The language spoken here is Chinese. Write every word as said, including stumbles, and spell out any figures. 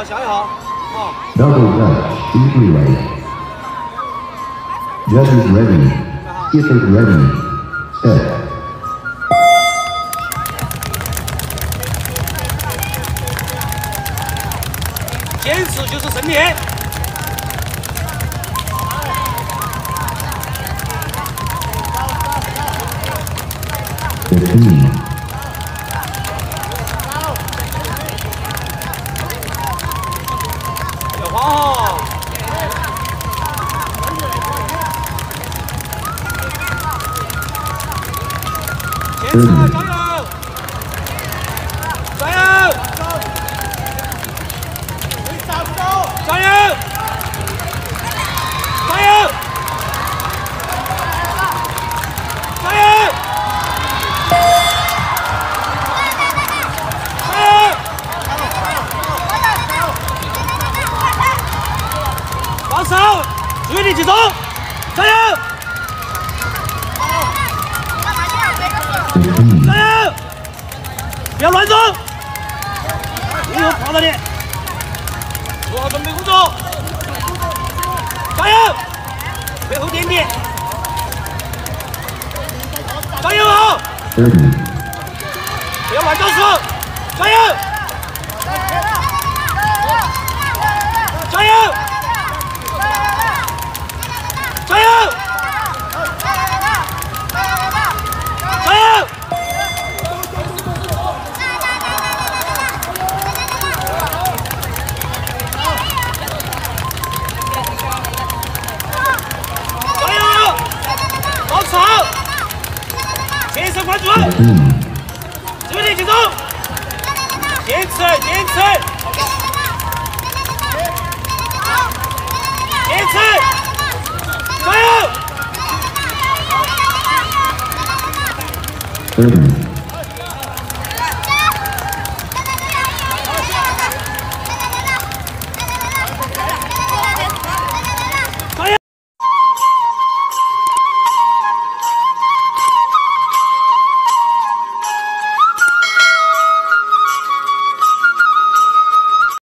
好，想一好，啊。 Double Dutch in relay. Judges ready. Skippers ready. Set. 坚持就是胜利。 Fifteen. 要慌哦！坚持，加油！加油！加油！加油！加油！放手，注意力集中，加油！加油！不要乱动，没有跑到你，做好准备工作，加油！背后点点，加油啊！不要乱招数，加油！加油！加油！加油！加油！保持好，全神贯注，注意力集中，坚持，坚持，坚持，加油！ Thirty.